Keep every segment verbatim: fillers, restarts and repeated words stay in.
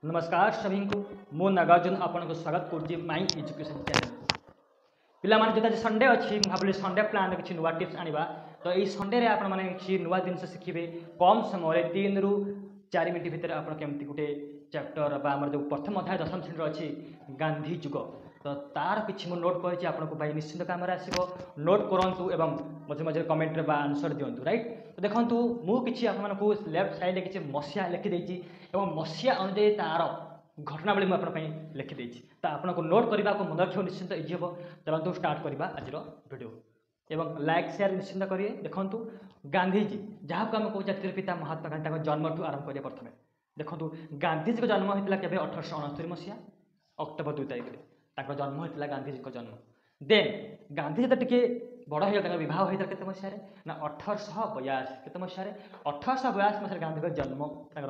नमस्कार सभी को मो नागार्जुन आपको स्वागत करुच्ची माई एजुकेशन चैनल पिलामान जो संडे अच्छी भाविली संडे प्लान किसी नुआ टिप्स आनिबा तो ये संडे आप किसी नुआ जिन शिखे कम समय तीन रु चार मिनट भितर आप केमती गोटे चैप्टर आम जो प्रथम अध्याय दशम श्रेणी अच्छी गांधी जुग तो तार किसी मुझे नोट करें आपको निश्चित कम आसो नोट करूँ एवं मझे मझे कमेंट रे आंसर दिंतु राइट तो देखो मुझे आपको लेफ्ट साइड किसी मसीहा लिखिदेची और मसीहा अनुजाई तार घटनावली मुझे लिखिदे तो आपको नोट करने को मन रखा निश्चिंत इजी हम चलते स्टार्ट करवा आज वीडियो एवं लाइक शेयर निश्चिंत करिए। देखो गांधीजी जहाँ को आम कहूँ जातिर पिता महात्मा गांधी जन्म ठूँ आरंभ करिए प्रथम देखो गांधीजी जन्म होता है अठरश अणस्तरी मसीहा अक्टोबर दुई तारीख जन्म होता गांधीजी जन्म देन गांधीजी तो टे बड़ हो बहुत होता है मसीह ना अठरश बयासी केत मसीह अठरश बयासी मसीह गांधी जन्म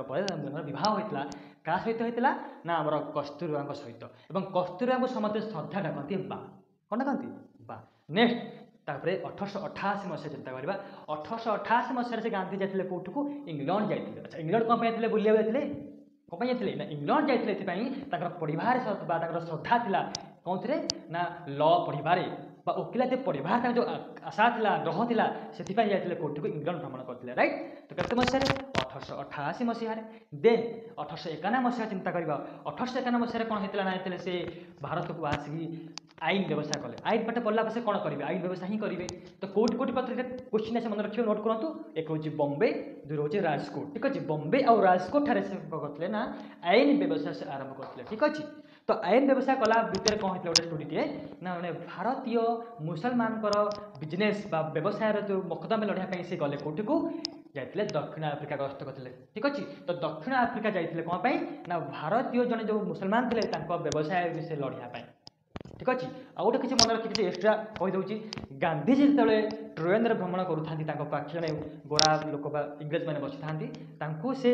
बहुत होता क्या सहित होता ना आम कस्तूरबा सहित और कस्तूरबा समस्त श्रद्धा डाकती बा कौन डाकती बा नेक्स्ट तापर अठरश अठाशी मसीहा चिंता करवा अठरश अठाशी मसीह से गांधी जाते कौट को इंग्लैंड जाते अच्छा इंग्लैंड कौन जाते बुलिया जाते कौन जाते ना इंग्लैंड जाते पढ़ार श्रद्धा था कौन थे ना ल पढ़ारे वकिलाती पढ़ार जो आशा था ग्रह था से जाते कौट को इंग्लैंड भ्रमण करते राइट तो केत मसीह अठरश अठाशी मसीह देन अठरश एकानवे मसीहा चिंता करवा अठरश एकानवे मसीह कौन होता ना से भारत को आसिक आईन व्यवस्था कले आईन पाठ पढ़ला से कौन करेंगे आईन व्यवस्था ही करेंगे तो कौट कौट पत्र क्वेश्चन आसे मन रखिए नोट करूँ एक हूँ बम्बे दुई हूँ राजकोट ठीक अच्छे बम्बे और राजकोट ठारे से करते ना आईन व्यवस्था से आरंभ करते ठीक अच्छे तो आईन व्यवस्था कला भितर कौन होता गोटे स्टोरीटे ना मैंने भारतीय मुसलमान बिजनेस व्यवसाय जो मकदमे लड़ाई से गले कौट को जाते दक्षिण आफ्रिका गस्त करते ठीक अच्छे तो दक्षिण आफ्रिका जाते कौन ना भारतीय जड़े जो मुसलमान थे व्यवसाय से लड़ाई ठीक अच्छे आ गए किसी मन रखी एक्सट्रा कहीदे गांधीजी जो ट्रेन भ्रमण करूँ पाखे जड़े गोरा लोक इंग्रेज मैंने बसी था से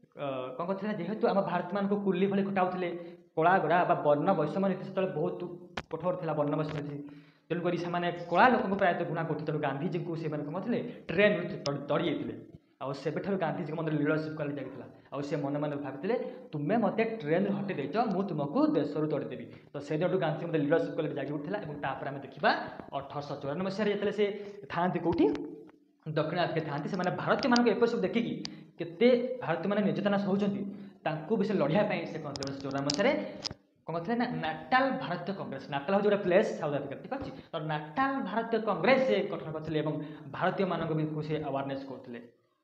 कौन करते जेहेतु आम भारत मान कुली भली खटाऊे कला गोरा वर्ण वैषम्य नीति से बहुत कठोर था वर्ण वैषम्य नीति तेणुक से कला लोक प्रायः गुणा करते तेणु गांधीजी को से कौन थे ट्रेन तड़ी जाते आठ गांधीजी मन लीडरशिप कल जाता से मन मन भाई तुम्हें मत ट्रेन हटे देच मुझे तुमको देश तड़ीदेवी तो से दिन गांधी मतलब लीडरशिप कल जागी उठा और आम देखा अठरश चौरानवे मसीह जो से था कौटी दक्षिण आफ्रिका था से भारतीय मान एप सब देखिकी केते भारतीय मैंने निर्यातना सहूँ से लड़ाई से कौन चौरानवे मसीह कौन थे ना नाटाल भारतीय कांग्रेस नाटाल हूँ जो प्लेस साउथ आफ्रिका ठीक अच्छे तो नाटाल भारतीय कांग्रेस से गठन करते भारतीय मानक भी से अवेयरनेस करते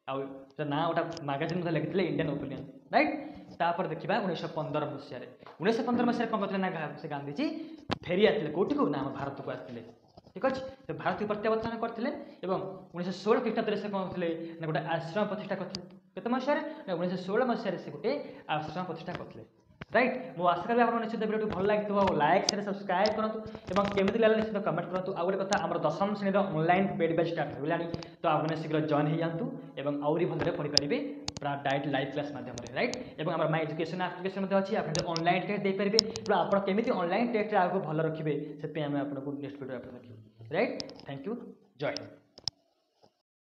आउ ना गोटे मैगजीन लिखते इंडियन ओपिनियन राइट तापर देखा उन्नीस पंदर मसीह उन्नीस पंदर मसीह कौन करते ना से गांधीजी फेरी आते कौटी को ना भारत को आते ठीक अच्छे तो भारत को प्रत्यावर्तन करते उन्नीस षोल ख्रीटाब्द से कौन थे ना गोटे आश्रम प्रतिष्ठा करते केत मसीह उन्नीस षोल मसीह से गोटे आश्रम प्रतिष्ठा करते राइट मुझे आशा करी आप निश्चित वीडियो भल लगे लाइक शेयर सब्सक्राइब करूँ केमी लगे निश्चित कमेंट करूँ आउ गोटे कथा आम दशम श्रेणी ऑनलाइन पेड बैच स्टार्ट होगा तो आपने शीघ्र जॉइन हो जातु और आहरी भलरे पढ़िपारे पूरा डायरेक्ट लाइव क्लास माध्यम राइट और आम माई एजुकेशन आप्लिकेशन अच्छी आप ऑनलाइन टेस्ट देपारे आप केमी ऑनलाइन टेस्ट आगे भल रखिए से आपको नेक्स्ट वीडियो रखिए राइट थैंक यू जय हिंद।